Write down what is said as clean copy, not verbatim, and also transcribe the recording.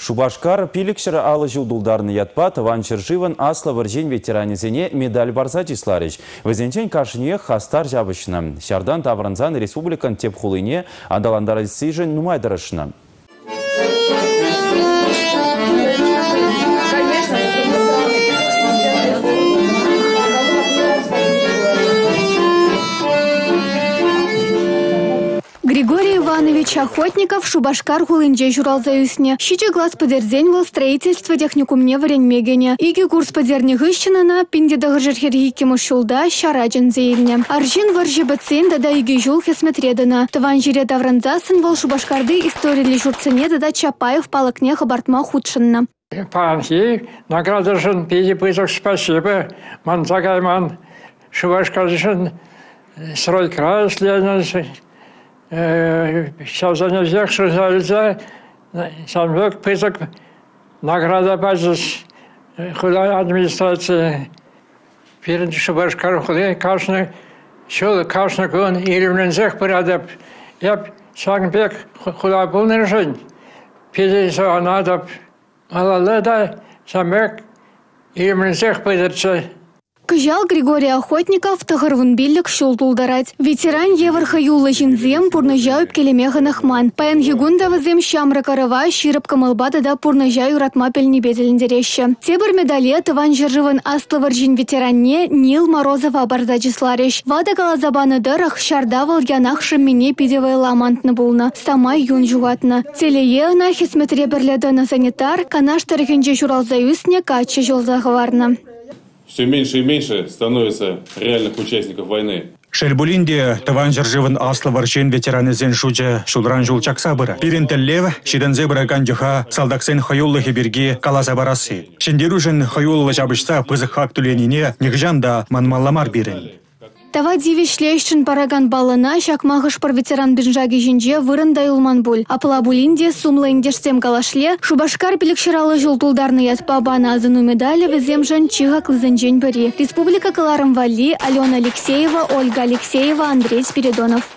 Шубашкар пилікшірі алы жылдулдарны ятпа тыванчыр живын асла выржен ветеранезене медаль барза числарыч. Візенчен кашыне хастар жабышына. Шардан таврынзан республикан теп хулыне адаландары сижен нумайдырышына. Григорий Иванович Охотников Шубашкар хулынже журалзаюсне. Щиче глаз подерзеньвал строительство техникумне варенмегене. Иги курс подернегыщенана пиндедагы жерхергикему шулда шараджен зейлне. Аржин варжи бацин дада иги жул хесметредана. Тыван жире давранзасын вол Шубашкарды историли журцене дада Чапаев палакне хабартма худшынна. Панхи, наградышын пиди пызык спасибо. Манзагайман Шубашкарышын стройкрай следнен. Сейчас за нельзя, что залеза, сам век пызык награда базис худа администрации. Перед Шубашкар худы кашны, шул кашны кун илимнензех порядок. Я сагнбек худа был не решен. Пиди надо малаледа сам век илимнензех порядок. Кыжал Григорий Охотников тағырвын биллік шул тулдарать. Ветеран еварха юлы жинзем пурныжау келемеха нахман. Паян егунда вазем шамра карава широп камалбада да пурныжау ратма пельни беделіндереща. Тебір медале тыван жыржывын аслывар жин ветеранне Нил Морозова барза числареш. Вада калазабаны дырах шардавал янах шыммене пидевай ламантны булна. Самай юн жугатна. Телее на хисметре бірледі санитар канаш тарихенже журалзаюсне качы жолзағыварна. Все меньше и меньше становится реальных участников войны. Шельбулинде тыван жыржывын аслы варчен ветеранезен шуче шулран жул чаксабыра. Пирентеллев шидензе быраган жуха салдаксен хаюллыхи бирги каласа барасы. Шендерушен хаюллы жабышса пызык хак түленине нигжанда манмалламар бирен. Тава дивишлейшін параган балына шакмағыш пар ветеран бенжаги жинже вырындай улман бұл. Апыла булинде сумлы индешсем калашле Шубашкар пилікширалы жылтулдарны ятпа бана азыну медали везем жан чиға клызенжен бірі. Республика Каларым Вали, Алена Алексеева, Ольга Алексеева, Андрей Спиридонов.